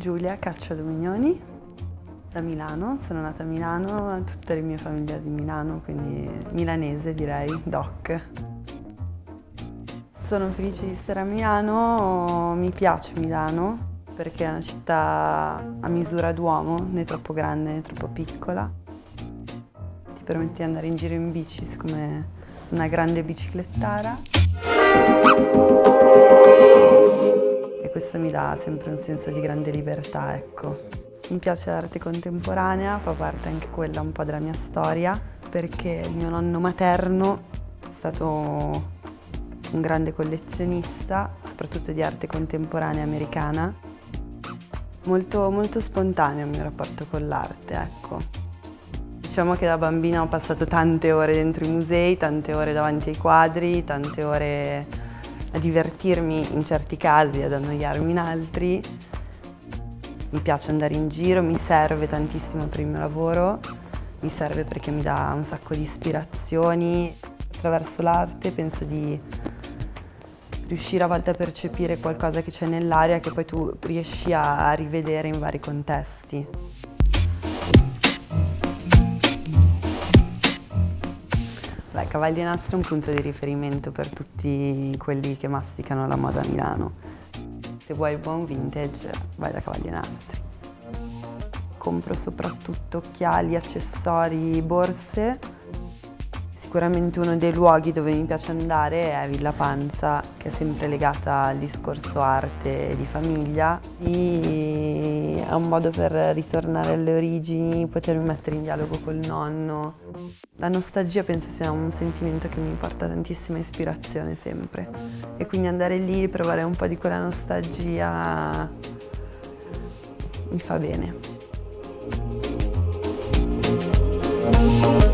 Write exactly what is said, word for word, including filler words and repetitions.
Giulia Cacciadomignoni, da Milano, sono nata a Milano, tutte le mie famiglie di Milano, quindi milanese direi, doc. Sono felice di stare a Milano, mi piace Milano perché è una città a misura d'uomo, né troppo grande né troppo piccola. Ti permette di andare in giro in bici come una grande biciclettara. E questo mi dà sempre un senso di grande libertà, ecco. Mi piace l'arte contemporanea, fa parte anche quella un po' della mia storia, perché il mio nonno materno è stato un grande collezionista, soprattutto di arte contemporanea americana. Molto, molto spontaneo il mio rapporto con l'arte, ecco. Diciamo che da bambina ho passato tante ore dentro i musei, tante ore davanti ai quadri, tante ore a divertirmi in certi casi, ad annoiarmi in altri. Mi piace andare in giro, mi serve tantissimo per il mio lavoro, mi serve perché mi dà un sacco di ispirazioni. Attraverso l'arte penso di riuscire a volte a percepire qualcosa che c'è nell'aria che poi tu riesci a rivedere in vari contesti. Beh, Cavalli e Nastri è un punto di riferimento per tutti quelli che masticano la moda a Milano. Se vuoi il buon vintage, vai da Cavalli e Nastri. Compro soprattutto occhiali, accessori, borse. Sicuramente uno dei luoghi dove mi piace andare è Villa Panza, che è sempre legata al discorso arte di famiglia. E è un modo per ritornare alle origini, potermi mettere in dialogo col nonno. La nostalgia penso sia un sentimento che mi porta tantissima ispirazione sempre. E quindi andare lì e provare un po' di quella nostalgia mi fa bene.